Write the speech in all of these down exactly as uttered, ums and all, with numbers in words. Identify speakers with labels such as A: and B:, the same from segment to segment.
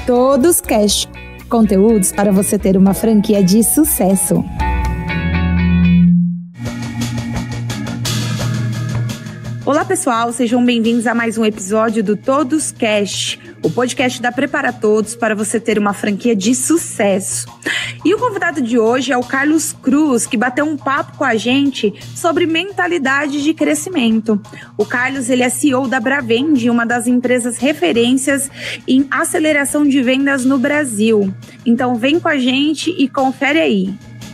A: Todos Cash. Conteúdos para você ter uma franquia de sucesso. Olá pessoal, sejam bem-vindos a mais um episódio do Todos Cash, o podcast da Prepara Todos para você ter uma franquia de sucesso. E o convidado de hoje é o Carlos Cruz, que bateu um papo com a gente sobre mentalidade de crescimento. O Carlos ele é C E O da Bravend, uma das empresas referências em aceleração de vendas no Brasil. Então vem com a gente e confere aí.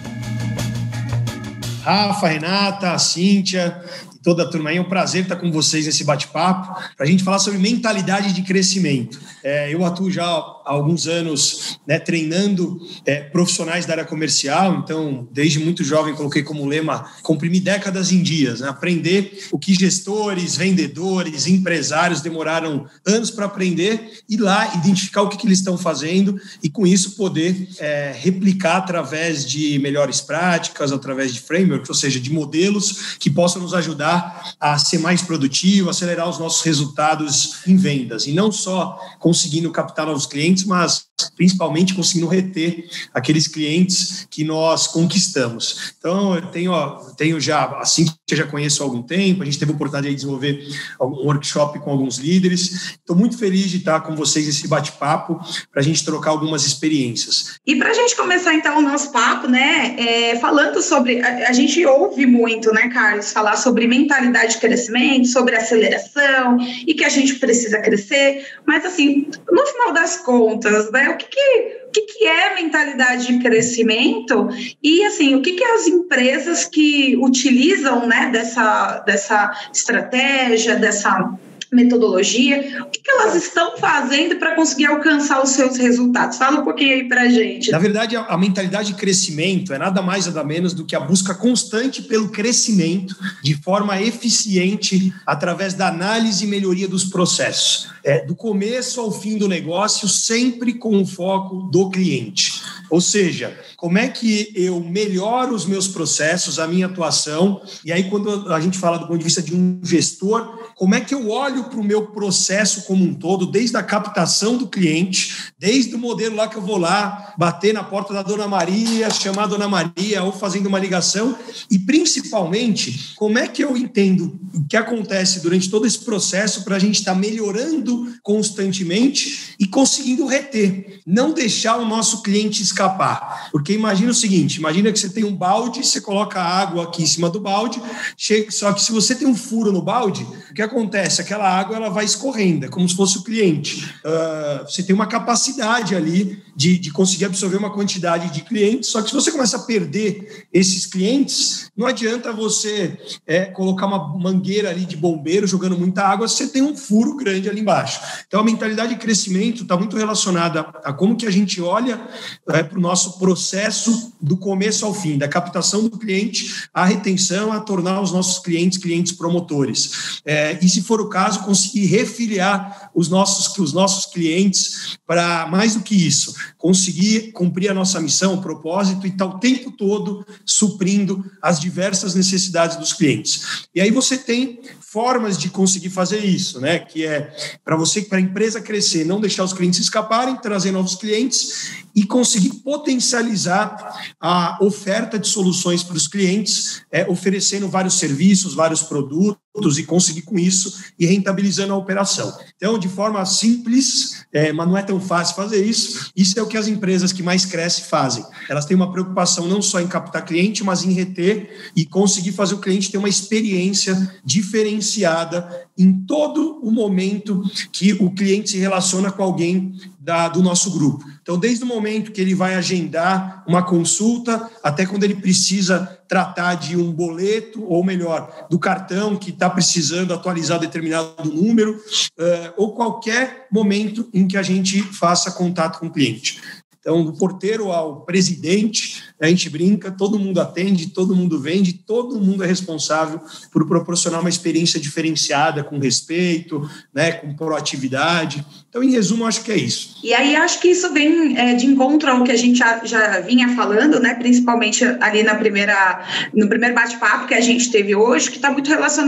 B: Rafa, Renata, Cíntia, toda a turma aí, é um prazer estar com vocês nesse bate-papo para a gente falar sobre mentalidade de crescimento. É, eu atuo já há alguns anos, né, treinando é, profissionais da área comercial, então desde muito jovem coloquei como lema comprimir décadas em dias, né, aprender o que gestores, vendedores, empresários demoraram anos para aprender, ir lá identificar o que, que eles estão fazendo e com isso poder é, replicar através de melhores práticas, através de frameworks, ou seja, de modelos que possam nos ajudar a ser mais produtivo, acelerar os nossos resultados em vendas. E não só conseguindo captar novos clientes, mas principalmente conseguindo reter aqueles clientes que nós conquistamos. Então, eu tenho, ó, tenho já, assim que eu já conheço há algum tempo, a gente teve a oportunidade de desenvolver um workshop com alguns líderes. Estou muito feliz de estar com vocês nesse bate-papo para a gente trocar algumas experiências.
C: E para a gente começar, então, o nosso papo, né, é, falando sobre... A, a gente ouve muito, né, Carlos, falar sobre mentalidade de crescimento, sobre aceleração e que a gente precisa crescer, mas assim, no final das contas, né, o que que, o que, que é mentalidade de crescimento e assim, o que que as empresas que utilizam, né, dessa, dessa estratégia, dessa metodologia, o que, que elas estão fazendo para conseguir alcançar os seus resultados? Fala um pouquinho aí para a gente.
B: Na verdade, a, a mentalidade de crescimento é nada mais nada menos do que a busca constante pelo crescimento de forma eficiente através da análise e melhoria dos processos. É, do começo ao fim do negócio, sempre com o foco do cliente. Ou seja, como é que eu melhoro os meus processos, a minha atuação, e aí quando a gente fala do ponto de vista de um gestor, como é que eu olho para o meu processo como um todo, desde a captação do cliente, desde o modelo lá que eu vou lá, bater na porta da Dona Maria, chamar a Dona Maria ou fazendo uma ligação, e principalmente, como é que eu entendo o que acontece durante todo esse processo para a gente estar melhorando constantemente e conseguindo reter, não deixar o nosso cliente escapar. Porque imagina o seguinte, imagina que você tem um balde, você coloca água aqui em cima do balde, chega, só que se você tem um furo no balde, o que acontece? Aquela água ela vai escorrendo, é como se fosse o cliente. Uh, você tem uma capacidade ali de, de conseguir absorver uma quantidade de clientes, só que se você começa a perder esses clientes, não adianta você é, colocar uma mangueira ali de bombeiro jogando muita água, você tem um furo grande ali embaixo. Então a mentalidade de crescimento está muito relacionada a como que a gente olha é, para o nosso processo do começo ao fim, da captação do cliente, à retenção, a tornar os nossos clientes clientes promotores. É, e se for o caso, conseguir refiliar os nossos, os nossos clientes para mais do que isso, conseguir cumprir a nossa missão, o propósito e estar o tempo todo suprindo as diversas necessidades dos clientes. E aí você tem formas de conseguir fazer isso, né? Que é para você, para a empresa crescer, não deixar os clientes escaparem, trazer novos clientes e conseguir potencializar a oferta de soluções para os clientes, é, oferecendo vários serviços, vários produtos e conseguir com isso e rentabilizando a operação. Então, de forma simples, é, mas não é tão fácil fazer isso, isso é o que as empresas que mais crescem fazem. Elas têm uma preocupação não só em captar cliente, mas em reter e conseguir fazer o cliente ter uma experiência diferenciada em todo o momento que o cliente se relaciona com alguém da, do nosso grupo. Então, desde o momento que ele vai agendar uma consulta, até quando ele precisa tratar de um boleto, ou melhor, do cartão que está precisando atualizar determinado número, uh, ou qualquer momento em que a gente faça contato com o cliente. Então, do porteiro ao presidente, a gente brinca, todo mundo atende, todo mundo vende, todo mundo é responsável por proporcionar uma experiência diferenciada, com respeito, né, com proatividade. Então, em resumo, acho que é isso.
C: E aí, acho que isso vem é, de encontro ao que a gente já, já vinha falando, né, principalmente ali na primeira, no primeiro bate-papo que a gente teve hoje, que está muito relacionado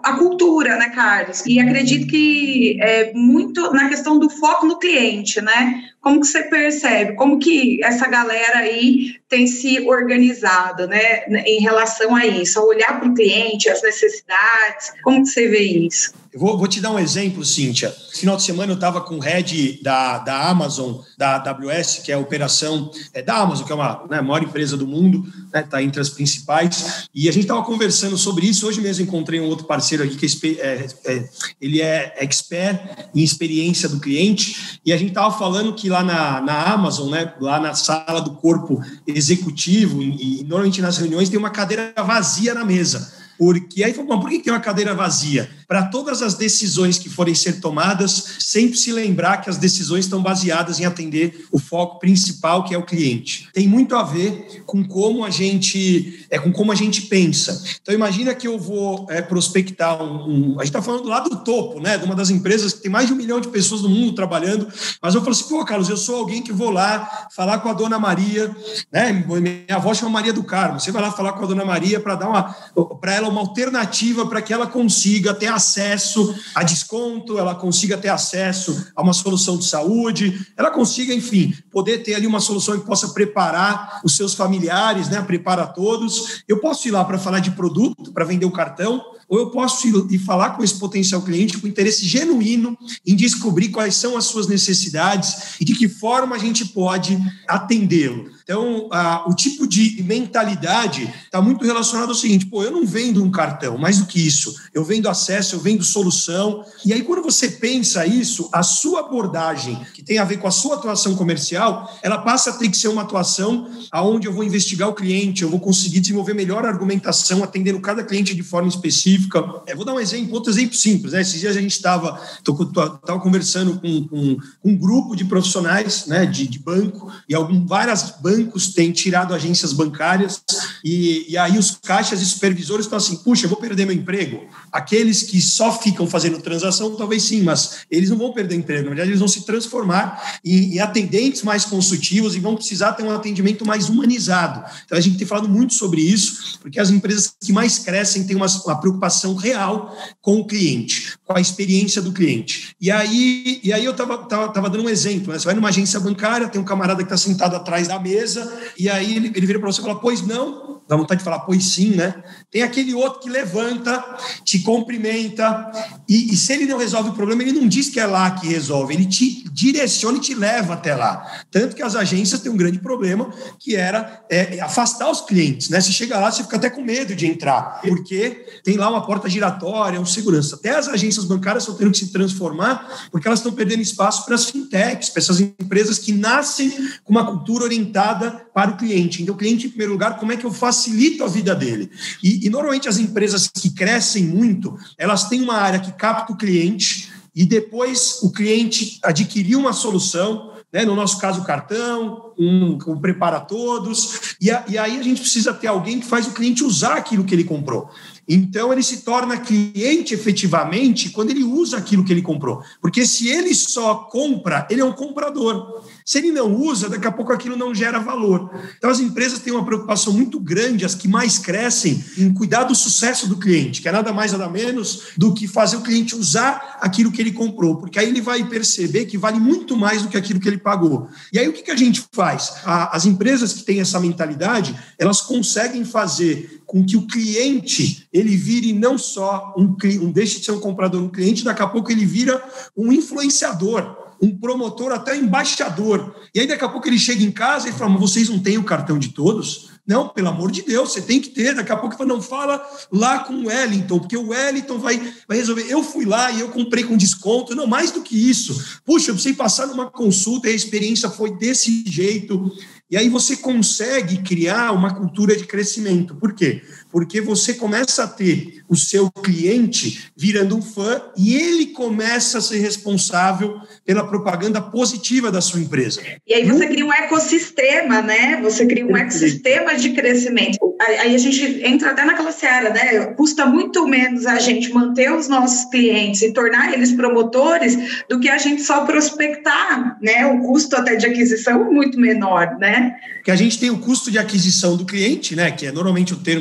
C: a cultura, né, Carlos? E acredito que é muito na questão do foco no cliente, né? Como que você percebe? Como que essa galera aí tem se organizado, né, em relação a isso? A olhar para o cliente, as necessidades, como que você vê isso?
B: Eu vou, vou te dar um exemplo, Cíntia. No final de semana eu estava com o head da, da Amazon, da A W S, que é a operação é, da Amazon, que é uma né, maior empresa do mundo, está né, entre as principais, e a gente estava conversando sobre isso. Hoje mesmo encontrei um outro parceiro aqui, que é, é, ele é expert em experiência do cliente, e a gente estava falando que lá na, na Amazon, né, lá na sala do corpo executivo, e, e normalmente nas reuniões tem uma cadeira vazia na mesa. Porque aí falou, por que tem uma cadeira vazia? Para todas as decisões que forem ser tomadas, sempre se lembrar que as decisões estão baseadas em atender o foco principal, que é o cliente. Tem muito a ver com como a gente, é, com como a gente pensa. Então, imagina que eu vou é, prospectar um, um... A gente está falando lá do topo, né? De uma das empresas que tem mais de um milhão de pessoas no mundo trabalhando, mas eu falo assim, pô, Carlos, eu sou alguém que vou lá falar com a Dona Maria, né? Minha avó chama Maria do Carmo. Você vai lá falar com a Dona Maria para dar uma... para ela uma alternativa para que ela consiga ter acesso a desconto, ela consiga ter acesso a uma solução de saúde, ela consiga, enfim, poder ter ali uma solução que possa preparar os seus familiares, né, preparar todos. Eu posso ir lá para falar de produto, para vender o cartão, ou eu posso ir e falar com esse potencial cliente com interesse genuíno em descobrir quais são as suas necessidades e de que forma a gente pode atendê-lo. Então, a, o tipo de mentalidade está muito relacionado ao seguinte, pô, eu não vendo um cartão, mais do que isso, eu vendo acesso, eu vendo solução, e aí quando você pensa isso, a sua abordagem, que tem a ver com a sua atuação comercial, ela passa a ter que ser uma atuação onde eu vou investigar o cliente, eu vou conseguir desenvolver melhor a argumentação, atendendo cada cliente de forma específica. Eu vou dar um exemplo, outro exemplo simples, né? Esses dias a gente estava conversando com, com, com um grupo de profissionais, né, de, de banco, e algum, várias bancos bancos têm tirado agências bancárias e, e aí os caixas e supervisores estão assim, puxa, eu vou perder meu emprego. Aqueles que só ficam fazendo transação, talvez sim, mas eles não vão perder emprego. Na verdade, eles vão se transformar em, em atendentes mais consultivos e vão precisar ter um atendimento mais humanizado. Então, a gente tem falado muito sobre isso, porque as empresas que mais crescem têm uma, uma preocupação real com o cliente, com a experiência do cliente. E aí, e aí eu estava tava, tava dando um exemplo, né? Você vai numa agência bancária, tem um camarada que está sentado atrás da mesa, e aí ele, ele vira para você e fala, pois não, dá vontade de falar, pois sim, né? Tem aquele outro que levanta, te cumprimenta, e, e se ele não resolve o problema, ele não diz que é lá que resolve, ele te direciona e te leva até lá. Tanto que as agências têm um grande problema, que era é, afastar os clientes, né? Você chega lá, você fica até com medo de entrar, porque tem lá uma porta giratória, um segurança. Até as agências bancárias estão tendo que se transformar, porque elas estão perdendo espaço para as fintechs, para essas empresas que nascem com uma cultura orientada para o cliente. Então, o cliente, em primeiro lugar, como é que eu facilito a vida dele? E, e normalmente as empresas que crescem muito, elas têm uma área que capta o cliente e depois o cliente adquiriu uma solução, né? No nosso caso, o cartão, um, um prepara todos, e, a, e aí a gente precisa ter alguém que faz o cliente usar aquilo que ele comprou. Então, ele se torna cliente efetivamente quando ele usa aquilo que ele comprou. Porque se ele só compra, ele é um comprador. Se ele não usa, daqui a pouco aquilo não gera valor. Então, as empresas têm uma preocupação muito grande, as que mais crescem, em cuidar do sucesso do cliente, que é nada mais, nada menos do que fazer o cliente usar aquilo que ele comprou. Porque aí ele vai perceber que vale muito mais do que aquilo que ele pagou. E aí, o que, que a gente faz? A, as empresas que têm essa mentalidade, elas conseguem fazer com que o cliente ele vire não só um, um deixe de ser um comprador, um cliente, daqui a pouco ele vira um influenciador, um promotor, até embaixador. E aí daqui a pouco ele chega em casa e fala, mas vocês não têm o cartão de todos? Não, pelo amor de Deus, você tem que ter. Daqui a pouco ele fala, não, fala lá com o Wellington, porque o Wellington vai, vai resolver. Eu fui lá e eu comprei com desconto. Não, mais do que isso. Puxa, eu precisei passar numa consulta e a experiência foi desse jeito. E aí você consegue criar uma cultura de crescimento. Por quê? Porque você começa a ter o seu cliente virando um fã e ele começa a ser responsável pela propaganda positiva da sua empresa.
C: E aí você cria um ecossistema, né? Você cria um ecossistema de crescimento. Aí a gente entra até naquela seara, né? Custa muito menos a gente manter os nossos clientes e tornar eles promotores do que a gente só prospectar, né? O custo até de aquisição é muito menor, né?
B: Porque a gente tem o custo de aquisição do cliente, né? Que é normalmente o termo que chama C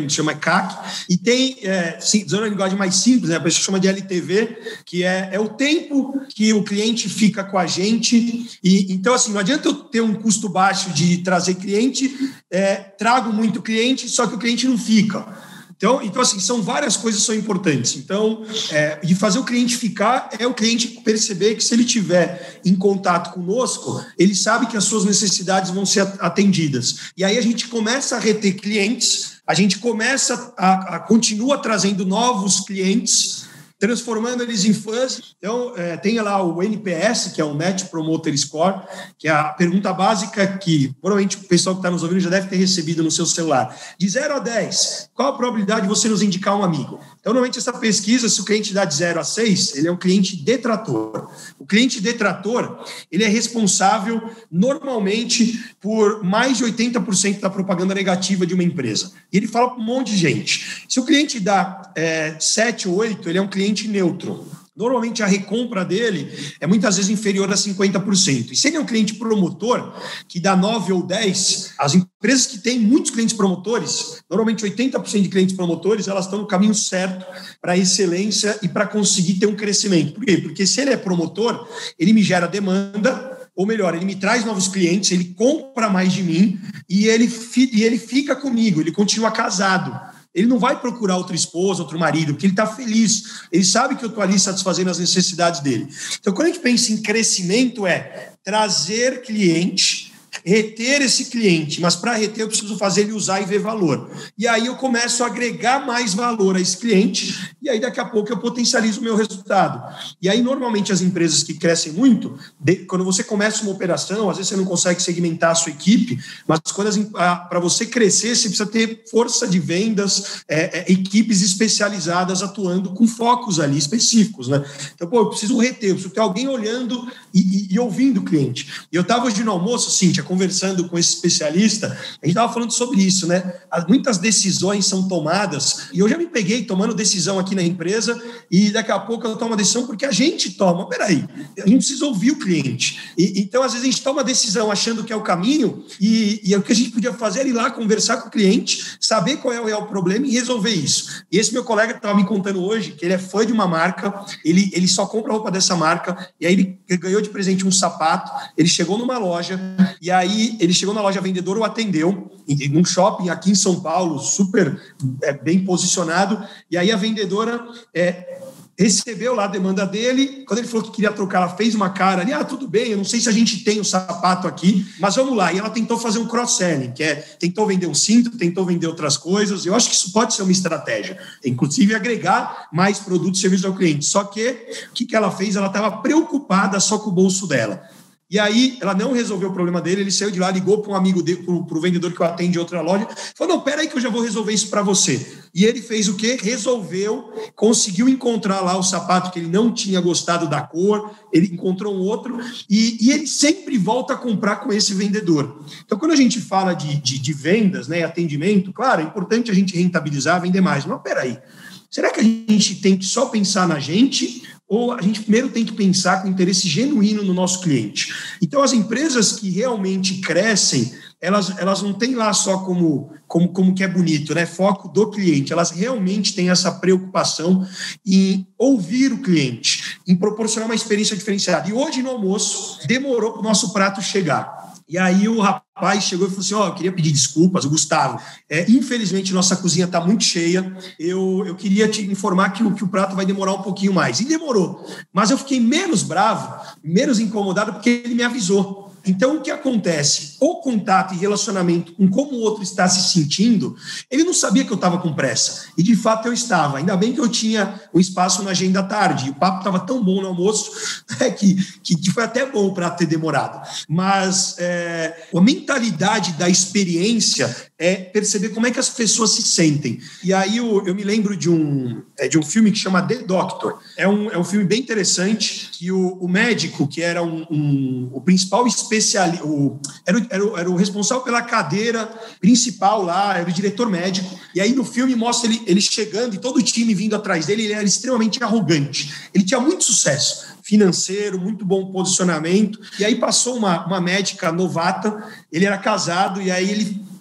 B: C A C. E tem, é, sim, usando a linguagem mais simples, né, a pessoa chama de L T V, que é, é o tempo que o cliente fica com a gente. E, então, assim, não adianta eu ter um custo baixo de trazer cliente, é, trago muito cliente, só que o cliente não fica. Então, então, assim, são várias coisas que são importantes. Então, é, de fazer o cliente ficar é o cliente perceber que se ele estiver em contato conosco, ele sabe que as suas necessidades vão ser atendidas. E aí a gente começa a reter clientes, a gente começa a, a continua trazendo novos clientes, transformando eles em fãs. Então, é, tem lá o N P S, que é o Net Promoter Score, que é a pergunta básica que, provavelmente, o pessoal que está nos ouvindo já deve ter recebido no seu celular. De zero a dez, qual a probabilidade de você nos indicar um amigo? Então, normalmente, essa pesquisa, se o cliente dá de zero a seis, ele é um cliente detrator. O cliente detrator, ele é responsável, normalmente, por mais de oitenta por cento da propaganda negativa de uma empresa. E ele fala para um monte de gente. Se o cliente dá é, sete ou oito, ele é um cliente neutro. Normalmente, a recompra dele é muitas vezes inferior a cinquenta por cento. E se ele é um cliente promotor, que dá nove ou dez, as empresas que têm muitos clientes promotores, normalmente oitenta por cento de clientes promotores, elas estão no caminho certo para a excelência e para conseguir ter um crescimento. Por quê? Porque se ele é promotor, ele me gera demanda, ou melhor, ele me traz novos clientes, ele compra mais de mim e ele, e ele fica comigo, ele continua casado. Ele não vai procurar outra esposa, outro marido, porque ele está feliz. Ele sabe que eu estou ali satisfazendo as necessidades dele. Então, quando a gente pensa em crescimento, é trazer cliente, reter esse cliente, mas para reter eu preciso fazer ele usar e ver valor. E aí eu começo a agregar mais valor a esse cliente e aí daqui a pouco eu potencializo o meu resultado. E aí normalmente as empresas que crescem muito, de, quando você começa uma operação, às vezes você não consegue segmentar a sua equipe, mas para você crescer você precisa ter força de vendas, é, é, equipes especializadas atuando com focos ali específicos, né? Então, pô, eu preciso reter, eu preciso ter alguém olhando e, e, e ouvindo o cliente. E eu estava hoje no almoço, Cíntia, conversando com esse especialista, a gente estava falando sobre isso, né? Muitas decisões são tomadas, e eu já me peguei tomando decisão aqui na empresa, e daqui a pouco eu tomo uma decisão porque a gente toma. Peraí, a gente precisa ouvir o cliente. E, então, às vezes, a gente toma uma decisão achando que é o caminho, e, e o que a gente podia fazer era ir lá conversar com o cliente, saber qual é o real problema e resolver isso. E esse meu colega estava me contando hoje que ele é fã de uma marca, ele, ele só compra roupa dessa marca, e aí ele ganhou de presente um sapato, ele chegou numa loja, e aí ele chegou na loja vendedora, o atendeu, num shopping aqui em São Paulo, super é, bem posicionado, e aí a vendedora é, recebeu lá a demanda dele. Quando ele falou que queria trocar, ela fez uma cara ali, ah, tudo bem, eu não sei se a gente tem o sapato aqui, mas vamos lá. E ela tentou fazer um cross-selling, que é, tentou vender um cinto, tentou vender outras coisas. Eu acho que isso pode ser uma estratégia, inclusive agregar mais produtos e serviços ao cliente. Só que, o que, que ela fez? Ela estava preocupada só com o bolso dela. E aí, ela não resolveu o problema dele, ele saiu de lá, ligou para um amigo dele, para o vendedor que eu atendo em outra loja, falou, não, peraí que eu já vou resolver isso para você. E ele fez o quê? Resolveu, conseguiu encontrar lá o sapato que ele não tinha gostado da cor, ele encontrou um outro, e, e ele sempre volta a comprar com esse vendedor. Então, quando a gente fala de, de, de vendas, né, atendimento, claro, é importante a gente rentabilizar, vender mais. Mas peraí, será que a gente tem que só pensar na gente, ou a gente primeiro tem que pensar com interesse genuíno no nosso cliente? Então, as empresas que realmente crescem, elas, elas não têm lá só como, como, como que é bonito, né? Foco do cliente. Elas realmente têm essa preocupação em ouvir o cliente, em proporcionar uma experiência diferenciada. E hoje, no almoço, demorou para o nosso prato chegar. E aí o rapaz chegou e falou assim, ó, oh, eu queria pedir desculpas, o Gustavo, é, infelizmente nossa cozinha está muito cheia, eu, eu queria te informar que o, que o prato vai demorar um pouquinho mais. E demorou, mas eu fiquei menos bravo, menos incomodado, porque ele me avisou. Então, o que acontece? O contato e relacionamento com como o outro está se sentindo, ele não sabia que eu estava com pressa. E, de fato, eu estava. Ainda bem que eu tinha um espaço na agenda à tarde. E o papo estava tão bom no almoço, né, que, que, que foi até bom para ter demorado. Mas é, a mentalidade da experiência é perceber como é que as pessoas se sentem. E aí eu, eu me lembro de um, é, de um filme que chama The Doctor. É um, é um filme bem interessante, que o, o médico, que era um, um, o principal especialista, o, era, o, era, o, era o responsável pela cadeira principal lá, era o diretor médico, e aí no filme mostra ele, ele chegando e todo o time vindo atrás dele, ele era extremamente arrogante. Ele tinha muito sucesso financeiro, muito bom posicionamento, e aí passou uma, uma médica novata, ele era casado, e aí ele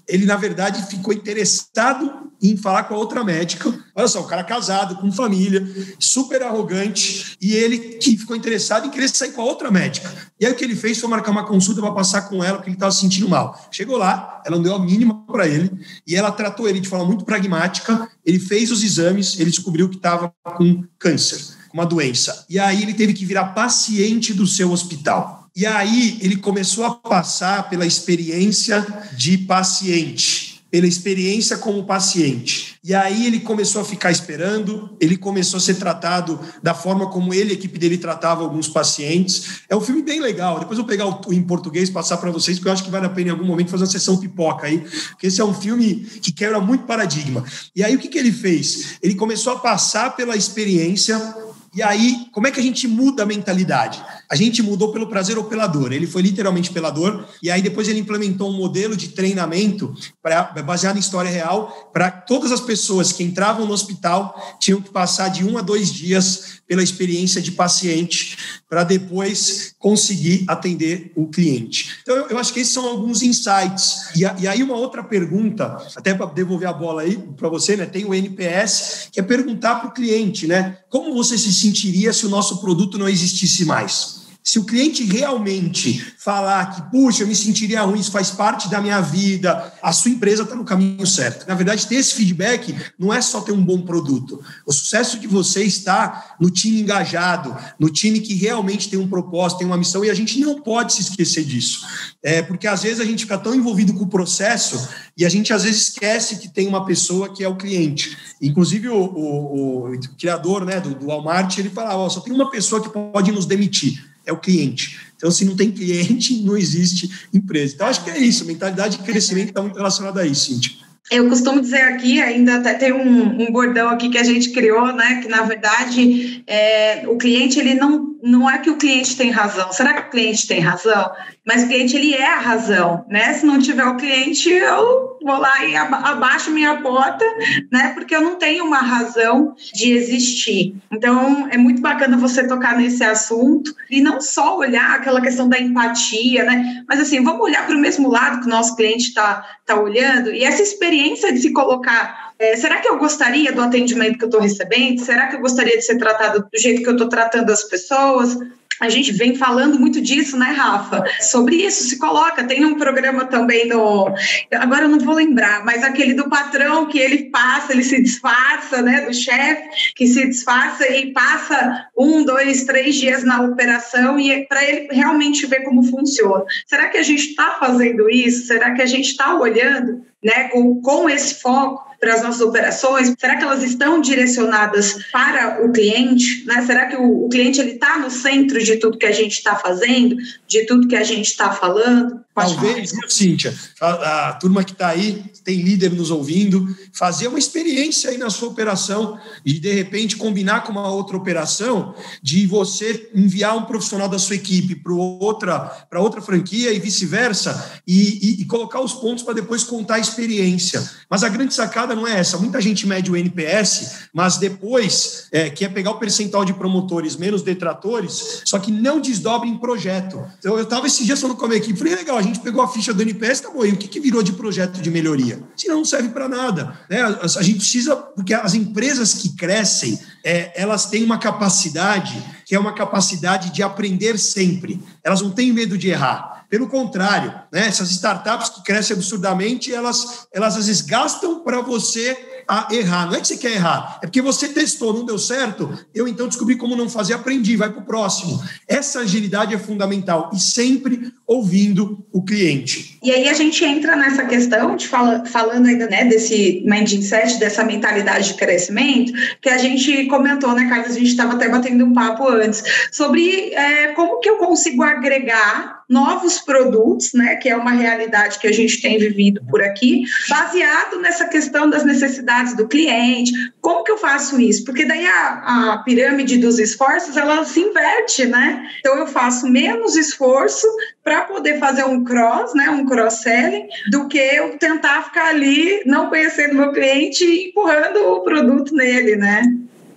B: ele, na verdade, ficou interessado em falar com a outra médica. Olha só, o cara casado, com família, super arrogante, e ele que ficou interessado em querer sair com a outra médica. E aí o que ele fez foi marcar uma consulta para passar com ela, porque ele estava se sentindo mal. Chegou lá, ela não deu a mínima para ele, e ela tratou ele de forma muito pragmática, ele fez os exames, ele descobriu que estava com câncer, com uma doença. E aí ele teve que virar paciente do seu hospital. E aí ele começou a passar pela experiência de paciente, pela experiência como paciente. E aí ele começou a ficar esperando, ele começou a ser tratado da forma como ele, a equipe dele, tratava alguns pacientes. É um filme bem legal. Depois eu vou pegar o em português e passar para vocês, porque eu acho que vale a pena em algum momento fazer uma sessão pipoca aí, porque esse é um filme que quebra muito paradigma. E aí o que, que ele fez? Ele começou a passar pela experiência. E aí, como é que a gente muda a mentalidade? A gente mudou pelo prazer ou pela dor. Ele foi literalmente pela dor. E aí depois ele implementou um modelo de treinamento pra, baseado em história real para todas as pessoas que entravam no hospital tinham que passar de um a dois dias pela experiência de paciente para depois conseguir atender o cliente. Então, eu, eu acho que esses são alguns insights. E, a, e aí uma outra pergunta, até para devolver a bola aí para você, né? Tem o N P S, que é perguntar para o cliente, né? Como você se sentiria se o nosso produto não existisse mais? Se o cliente realmente falar que, puxa, eu me sentiria ruim, isso faz parte da minha vida, a sua empresa está no caminho certo. Na verdade, ter esse feedback não é só ter um bom produto. O sucesso de você está no time engajado, no time que realmente tem um propósito, tem uma missão, e a gente não pode se esquecer disso. É, porque às vezes a gente fica tão envolvido com o processo e a gente às vezes esquece que tem uma pessoa que é o cliente. Inclusive o, o, o criador, né, do, do Walmart, ele falava, ó, só tem uma pessoa que pode nos demitir. É o cliente. Então, se não tem cliente, não existe empresa. Então, acho que é isso. A mentalidade de crescimento está muito relacionada a isso, Cíntia.
C: Eu costumo dizer aqui, ainda até tem um, um bordão aqui que a gente criou, né? Que, na verdade, é, o cliente, ele não, não é que o cliente tem razão. Será que o cliente tem razão? Mas o cliente, ele é a razão, né? Se não tiver o cliente, eu vou lá e abaixo minha porta, né? Porque eu não tenho uma razão de existir. Então, é muito bacana você tocar nesse assunto e não só olhar aquela questão da empatia, né? Mas, assim, vamos olhar para o mesmo lado que o nosso cliente está tá olhando e essa experiência de se colocar, é, será que eu gostaria do atendimento que eu estou recebendo? Será que eu gostaria de ser tratado do jeito que eu estou tratando as pessoas? A gente vem falando muito disso, né, Rafa? Sobre isso, se coloca. Tem um programa também no... Agora eu não vou lembrar, mas aquele do patrão que ele passa, ele se disfarça, né, do chefe, que se disfarça e passa um, dois, três dias na operação e é para ele realmente ver como funciona. Será que a gente está fazendo isso? Será que a gente está olhando, né, com, com esse foco para as nossas operações? Será que elas estão direcionadas para o cliente? Né? Será que o, o cliente está no centro de tudo que a gente está fazendo, de tudo que a gente está falando?
B: Pode Talvez, falar. Cíntia, a, a turma que está aí, tem líder nos ouvindo, fazer uma experiência aí na sua operação e, de repente, combinar com uma outra operação de você enviar um profissional da sua equipe para outra, para outra franquia e vice-versa e, e, e colocar os pontos para depois contar a experiência. Mas a grande sacada não é essa. Muita gente mede o N P S, mas depois é, quer pegar o percentual de promotores menos detratores, só que não desdobre em projeto. Então, eu estava esses dias falando com a minha equipe, falei, legal, a gente pegou a ficha do N P S, tá bom, e o que, que virou de projeto de melhoria? Senão não serve para nada. Né? A, a gente precisa, porque as empresas que crescem, é, elas têm uma capacidade, que é uma capacidade de aprender sempre. Elas não têm medo de errar. Pelo contrário, né? Essas startups que crescem absurdamente, elas, elas às vezes gastam para você a errar. Não é que você quer errar, é porque você testou, não deu certo, eu então descobri como não fazer, aprendi, vai para o próximo. Essa agilidade é fundamental e sempre ouvindo o cliente.
C: E aí a gente entra nessa questão, de fala, falando ainda, né, desse mindset, dessa mentalidade de crescimento, que a gente comentou, né, Carlos, a gente estava até batendo um papo antes, sobre é, como que eu consigo agregar novos produtos, né, que é uma realidade que a gente tem vivido por aqui, baseado nessa questão das necessidades do cliente. Como que eu faço isso? Porque daí a, a pirâmide dos esforços, ela se inverte, né? Então eu faço menos esforço para poder fazer um cross, né, um cross-selling, do que eu tentar ficar ali não conhecendo meu cliente e empurrando o produto nele, né?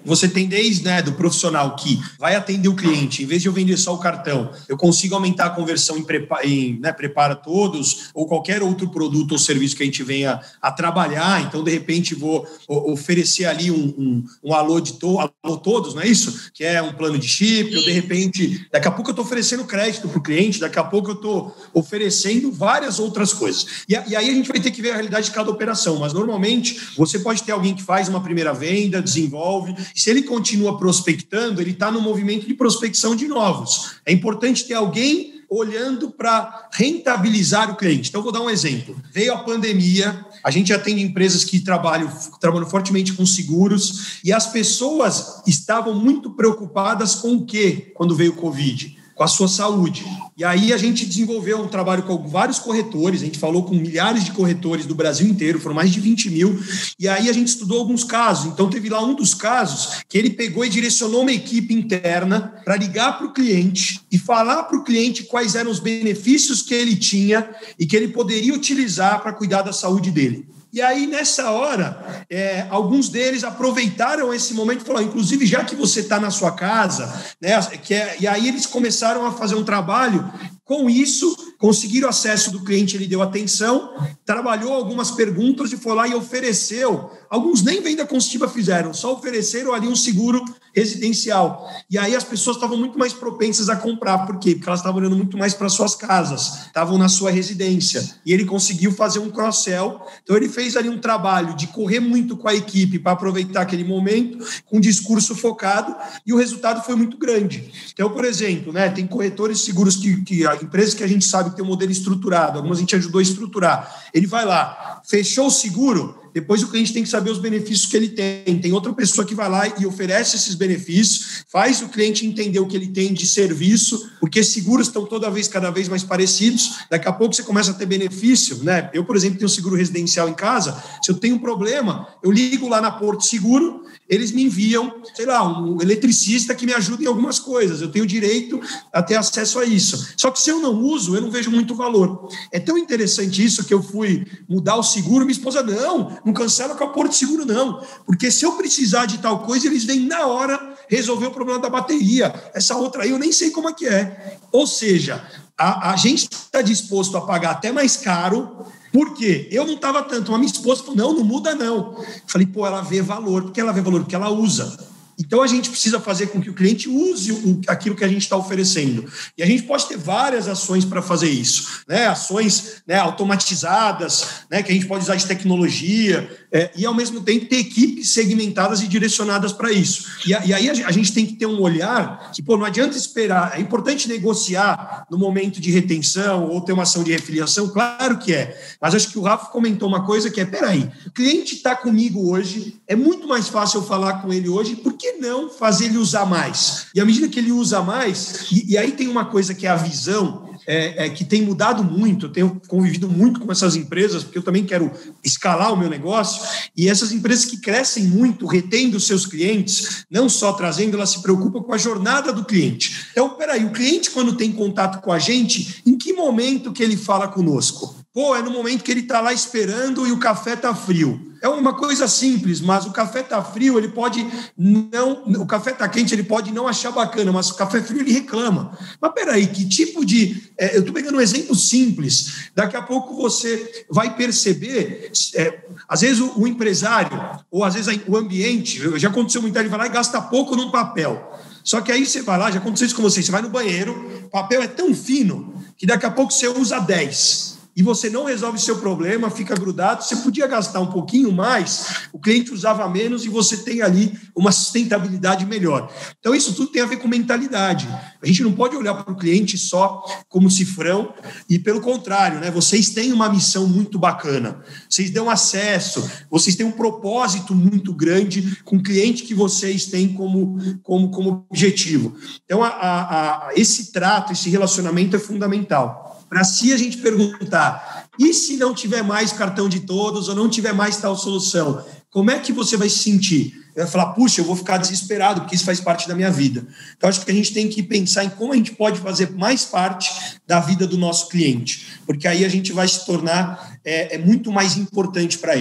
B: você tem desde, né, do profissional que vai atender o cliente, em vez de eu vender só o cartão, eu consigo aumentar a conversão em, prepa, em né, Prepara Todos ou qualquer outro produto ou serviço que a gente venha a trabalhar. Então, de repente, vou oferecer ali um, um, um alô de to, alô todos, não é isso? Que é um plano de chip, ou de repente, daqui a pouco eu estou oferecendo crédito para o cliente, daqui a pouco eu estou oferecendo várias outras coisas. E, e aí a gente vai ter que ver a realidade de cada operação, mas normalmente você pode ter alguém que faz uma primeira venda, desenvolve, e se ele continua prospectando, ele está no movimento de prospecção de novos. É importante ter alguém olhando para rentabilizar o cliente. Então, vou dar um exemplo. Veio a pandemia, a gente atende empresas que trabalham, trabalham fortemente com seguros, e as pessoas estavam muito preocupadas com o quê quando veio o Covid? Com a sua saúde. E aí a gente desenvolveu um trabalho com vários corretores, a gente falou com milhares de corretores do Brasil inteiro, foram mais de vinte mil, e aí a gente estudou alguns casos. Então teve lá um dos casos que ele pegou e direcionou uma equipe interna para ligar para o cliente e falar para o cliente quais eram os benefícios que ele tinha e que ele poderia utilizar para cuidar da saúde dele. E aí, nessa hora, é, alguns deles aproveitaram esse momento e falaram, inclusive, já que você está na sua casa, né, que é, e aí eles começaram a fazer um trabalho. Com isso, conseguiram acesso do cliente, ele deu atenção, trabalhou algumas perguntas e foi lá e ofereceu. Alguns nem venda consultiva fizeram, só ofereceram ali um seguro residencial. E aí as pessoas estavam muito mais propensas a comprar. Por quê? Porque elas estavam olhando muito mais para suas casas, estavam na sua residência. E ele conseguiu fazer um cross-sell. Então ele fez ali um trabalho de correr muito com a equipe para aproveitar aquele momento, com um discurso focado, e o resultado foi muito grande. Então, por exemplo, né, tem corretores de seguros que, que empresas que a gente sabe que tem um modelo estruturado, algumas a gente ajudou a estruturar. Ele vai lá, fechou o seguro, depois o cliente tem que saber os benefícios que ele tem. Tem outra pessoa que vai lá e oferece esses benefícios, faz o cliente entender o que ele tem de serviço, porque seguros estão toda vez, cada vez mais parecidos. Daqui a pouco você começa a ter benefício, né? Eu, por exemplo, tenho um seguro residencial em casa. Se eu tenho um problema, eu ligo lá na Porto Seguro, eles me enviam, sei lá, um eletricista que me ajuda em algumas coisas. Eu tenho direito a ter acesso a isso. Só que se eu não uso, eu não vejo muito valor. É tão interessante isso que eu fui mudar o seguro, minha esposa, não, não cancela com a Porto Seguro, não. Porque se eu precisar de tal coisa, eles vêm na hora resolver o problema da bateria. Essa outra aí eu nem sei como é que é. Ou seja, a, a gente está disposto a pagar até mais caro. Por quê? Eu não estava tanto, mas minha esposa falou, não, não muda não. Falei, pô, ela vê valor. Por que ela vê valor? Porque ela usa. Então, a gente precisa fazer com que o cliente use o, aquilo que a gente está oferecendo. E a gente pode ter várias ações para fazer isso. Né? Ações, né, automatizadas, né, que a gente pode usar de tecnologia, é, e, ao mesmo tempo, ter equipes segmentadas e direcionadas para isso. E, e aí, a, a gente tem que ter um olhar que, pô, não adianta esperar. É importante negociar no momento de retenção ou ter uma ação de refiliação, claro que é. Mas acho que o Rafa comentou uma coisa que é, peraí, o cliente está comigo hoje, é muito mais fácil eu falar com ele hoje, porque não fazer ele usar mais? E à medida que ele usa mais, e, e aí tem uma coisa que é a visão, é, é, que tem mudado muito, eu tenho convivido muito com essas empresas, porque eu também quero escalar o meu negócio, e essas empresas que crescem muito, retendo os seus clientes, não só trazendo, elas se preocupam com a jornada do cliente. Então, peraí, o cliente, quando tem contato com a gente, em que momento que ele fala conosco? Pô, é no momento que ele está lá esperando e o café está frio. É uma coisa simples, mas o café está frio, ele pode não... O café está quente, ele pode não achar bacana, mas o café frio, ele reclama. Mas peraí, que tipo de... É, eu estou pegando um exemplo simples. Daqui a pouco você vai perceber... É, às vezes o, o empresário, ou às vezes o ambiente, já aconteceu muito, ele vai lá e gasta pouco num papel. Só que aí você vai lá, já aconteceu isso com você, você vai no banheiro, o papel é tão fino que daqui a pouco você usa dez. E você não resolve o seu problema, fica grudado, você podia gastar um pouquinho mais, o cliente usava menos e você tem ali uma sustentabilidade melhor. Então, isso tudo tem a ver com mentalidade. A gente não pode olhar para o cliente só como cifrão, e pelo contrário, né? Vocês têm uma missão muito bacana, vocês dão acesso, vocês têm um propósito muito grande com o cliente que vocês têm como, como, como objetivo. Então, a, a, a, esse trato, esse relacionamento é fundamental. Para si a gente perguntar, e se não tiver mais cartão de todos ou não tiver mais tal solução, como é que você vai se sentir? Vai falar, puxa, eu vou ficar desesperado, porque isso faz parte da minha vida. Então, acho que a gente tem que pensar em como a gente pode fazer mais parte da vida do nosso cliente, porque aí a gente vai se tornar é, é muito mais importante para ele.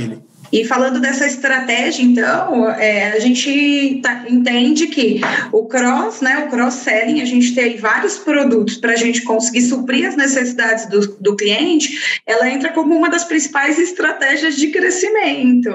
C: E falando dessa estratégia, então, é, a gente tá, entende que o cross, né, o cross-selling, a gente tem vários produtos para a gente conseguir suprir as necessidades do, do cliente, ela entra como uma das principais estratégias de crescimento.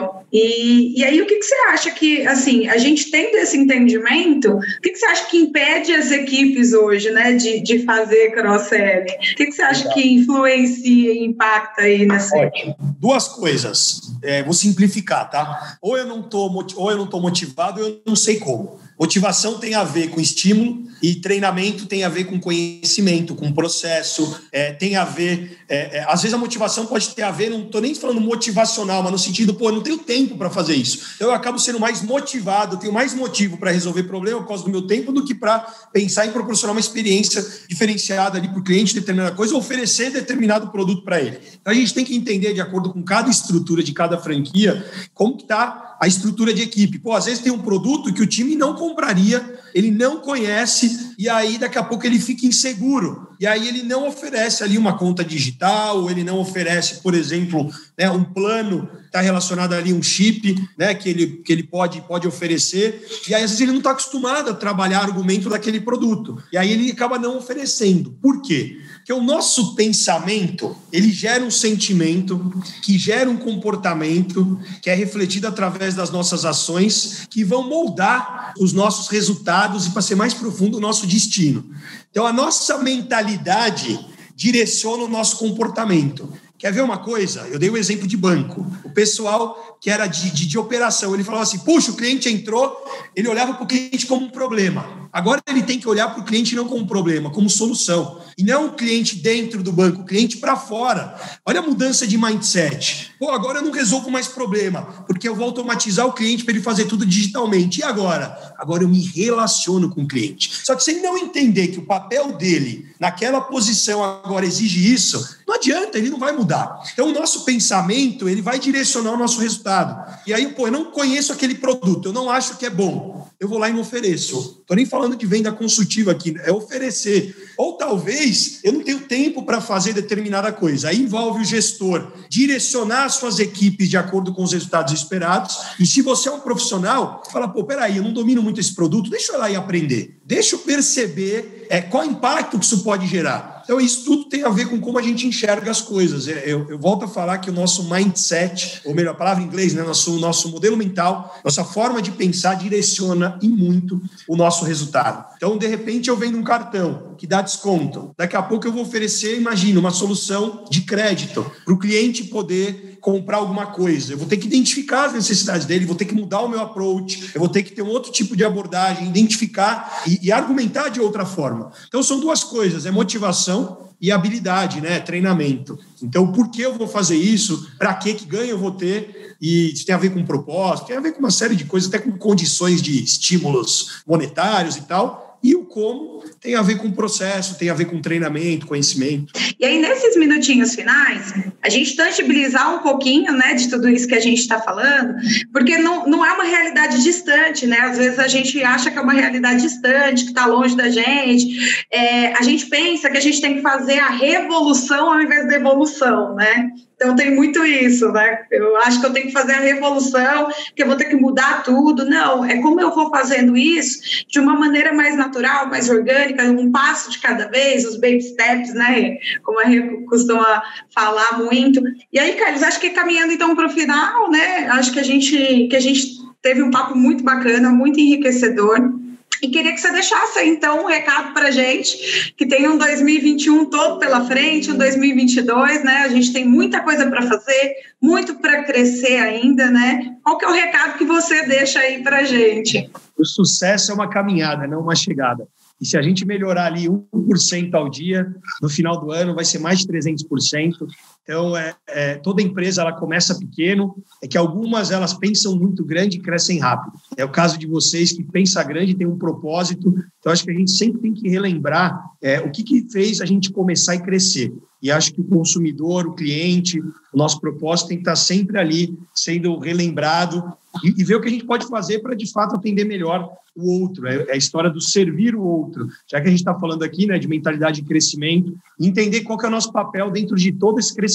C: E, e aí, o que, que você acha que, assim, a gente tendo esse entendimento, o que, que você acha que impede as equipes hoje, né, de, de fazer cross-selling? O que, que você acha que influencia e impacta aí nessa...
B: Ótimo. Duas coisas. É, vou simplificar, tá? Ou eu não tô, ou eu não tô motivado, ou eu não sei como. Motivação tem a ver com estímulo e treinamento tem a ver com conhecimento, com processo, é, tem a ver... É, é, às vezes a motivação pode ter a ver, não estou nem falando motivacional, mas no sentido, pô, eu não tenho tempo para fazer isso. Então eu acabo sendo mais motivado, eu tenho mais motivo para resolver problema por causa do meu tempo do que para pensar em proporcionar uma experiência diferenciada ali para o cliente, determinada coisa, ou oferecer determinado produto para ele. Então a gente tem que entender, de acordo com cada estrutura de cada franquia, como que está a estrutura de equipe. Pô, às vezes tem um produto que o time não compraria, ele não conhece, e aí daqui a pouco ele fica inseguro. E aí ele não oferece ali uma conta digital, ou ele não oferece, por exemplo, né, um plano, está relacionado ali um chip, né, que ele, que ele pode, pode oferecer. E aí às vezes ele não está acostumado a trabalhar argumento daquele produto. E aí ele acaba não oferecendo. Por quê? Porque o nosso pensamento, ele gera um sentimento, que gera um comportamento, que é refletido através das nossas ações, que vão moldar os nossos resultados e, para ser mais profundo, o nosso destino. Então, a nossa mentalidade direciona o nosso comportamento. Quer ver uma coisa? Eu dei o exemplo de banco. O pessoal que era de, de, de operação, ele falava assim, puxa, o cliente entrou, ele olhava para o cliente como um problema. Agora ele tem que olhar para o cliente não como problema, como solução. E não o cliente dentro do banco, o cliente para fora. Olha a mudança de mindset. Pô, agora eu não resolvo mais problema, porque eu vou automatizar o cliente para ele fazer tudo digitalmente. E agora? Agora eu me relaciono com o cliente. Só que se ele não entender que o papel dele naquela posição agora exige isso, não adianta, ele não vai mudar. Então o nosso pensamento, ele vai direcionar o nosso resultado. E aí, pô, eu não conheço aquele produto, eu não acho que é bom. Eu vou lá e não ofereço. Estou nem falando de venda consultiva aqui, é oferecer. Ou talvez eu não tenho tempo para fazer determinada coisa. Aí envolve o gestor direcionar as suas equipes de acordo com os resultados esperados. E se você é um profissional, fala, pô, peraí, eu não domino muito esse produto, deixa eu ir lá e aprender. Deixa eu perceber é, qual impacto que isso pode gerar. Então, isso tudo tem a ver com como a gente enxerga as coisas. Eu, eu volto a falar que o nosso mindset, ou melhor, a palavra em inglês, né, nosso, nosso modelo mental, nossa forma de pensar direciona e muito o nosso resultado. Então, de repente, eu vendo um cartão que dá desconto. Daqui a pouco eu vou oferecer, imagina, uma solução de crédito para o cliente poder comprar alguma coisa. Eu vou ter que identificar as necessidades dele, vou ter que mudar o meu approach, eu vou ter que ter um outro tipo de abordagem, identificar e, e argumentar de outra forma. Então, são duas coisas, é motivação e habilidade, né? Treinamento. Então, por que eu vou fazer isso? Para que que ganho eu vou ter? E isso tem a ver com propósito, tem a ver com uma série de coisas, até com condições de estímulos monetários e tal. E o como tem a ver com processo, tem a ver com treinamento, conhecimento.
C: E aí, nesses minutinhos finais, a gente tangibilizar um pouquinho, né, de tudo isso que a gente está falando, porque não, não é uma realidade distante, né? Às vezes a gente acha que é uma realidade distante, que está longe da gente. É, a gente pensa que a gente tem que fazer a revolução ao invés da evolução, né? Então, tem muito isso, né? Eu acho que eu tenho que fazer a revolução, que eu vou ter que mudar tudo. Não, é como eu vou fazendo isso de uma maneira mais natural, mais orgânica, um passo de cada vez, os baby steps, né? Como a Rê costuma falar muito. E aí, Carlos, acho que caminhando então para o final, né? Acho que a gente, que a gente teve um papo muito bacana, muito enriquecedor. E queria que você deixasse, então, um recado para a gente, que tem um dois mil e vinte e um todo pela frente, um dois mil e vinte e dois, né? A gente tem muita coisa para fazer, muito para crescer ainda, né? Qual que é o recado que você deixa aí para a gente?
B: O sucesso é uma caminhada, não uma chegada. E se a gente melhorar ali um por cento ao dia, no final do ano vai ser mais de trezentos por cento. Então, é, é, toda empresa ela começa pequeno, é que algumas elas pensam muito grande e crescem rápido. É o caso de vocês que pensam grande e tem um propósito. Então, acho que a gente sempre tem que relembrar é, o que, que fez a gente começar e crescer. E acho que o consumidor, o cliente, o nosso propósito tem que estar sempre ali sendo relembrado e, e ver o que a gente pode fazer para, de fato, atender melhor o outro. É, é a história do servir o outro. Já que a gente está falando aqui, né, de mentalidade de crescimento, entender qual que é o nosso papel dentro de todo esse crescimento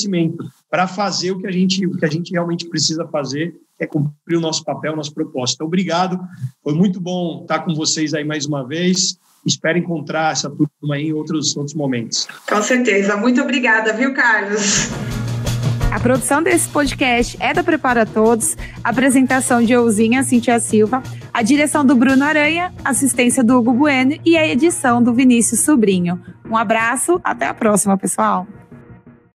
B: conhecimento para fazer o que a gente, o que a gente realmente precisa fazer, que é cumprir o nosso papel, a nossa proposta. Então, obrigado, foi muito bom estar com vocês aí mais uma vez. Espero encontrar essa turma aí em outros, outros momentos.
C: Com certeza. Muito obrigada, viu, Carlos?
A: A produção desse podcast é da Prepara Todos, a apresentação de Euzinha Cintia Silva, a direção do Bruno Aranha, assistência do Hugo Bueno e a edição do Vinícius Sobrinho. Um abraço, até a próxima, pessoal!